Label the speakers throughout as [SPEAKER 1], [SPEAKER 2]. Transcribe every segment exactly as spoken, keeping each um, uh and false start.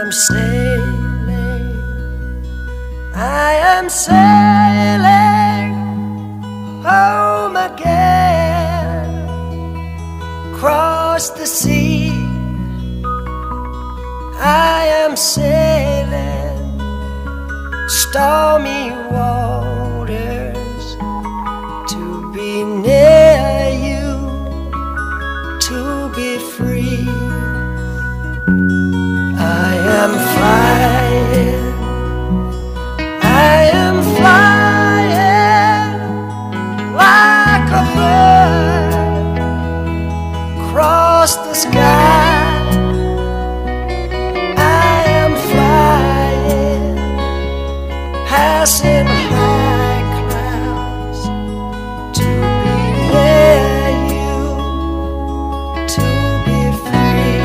[SPEAKER 1] am sailing, I am sailing home again, across the sea. I am sailing stormy waters to be near you, to be free. I am flying, I am flying like a bird across the sky. I am flying, passing high clouds to be near you, to be free.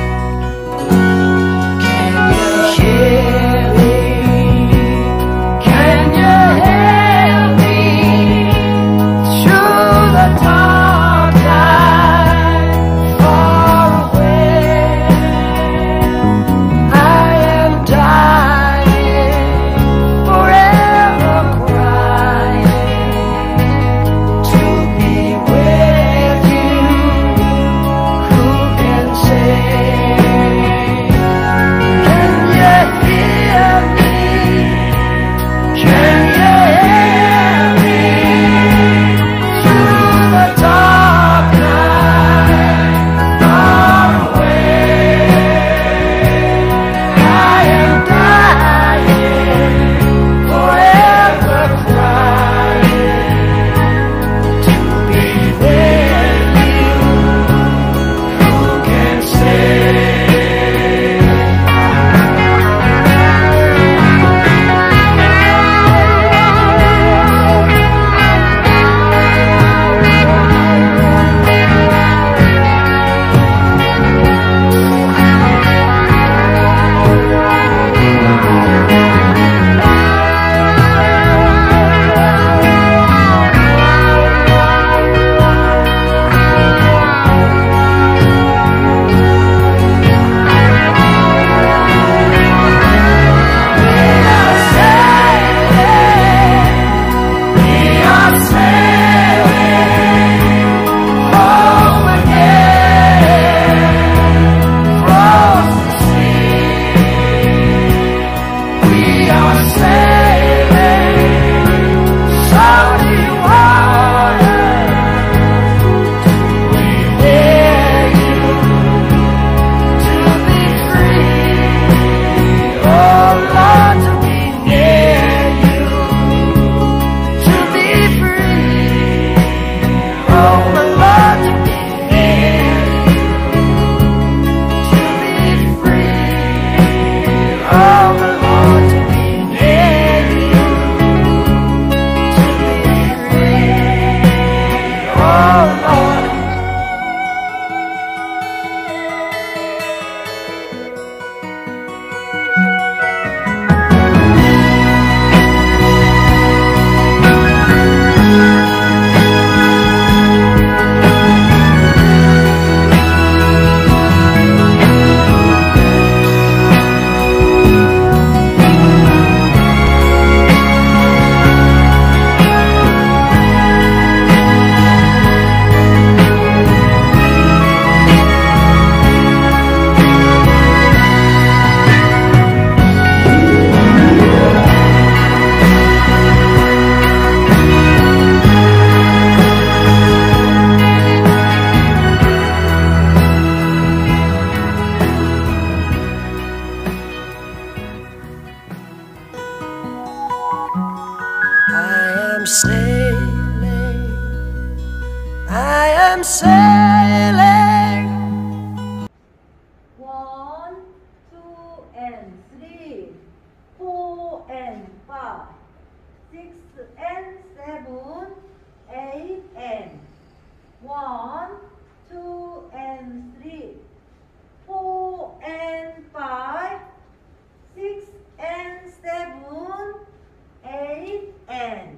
[SPEAKER 1] Can you hear me? Can you hear me through the dark night, far away? I am dying, forever crying, to be with you. Who can say? Can you hear me? Can you hear me through the dark night, far away? I am dying, forever crying, to be with you. Who can say? Sailing, I am sailing.
[SPEAKER 2] One, two, and three, four, and five, six, and seven, eight, and one, two, and three, four, and five, six, and seven, eight, and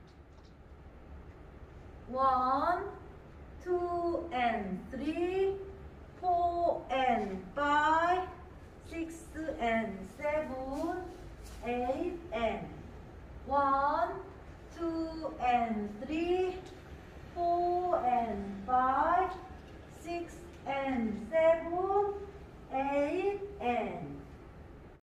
[SPEAKER 2] one, two, and three, four, and five, six and seven, eight and one, two and three,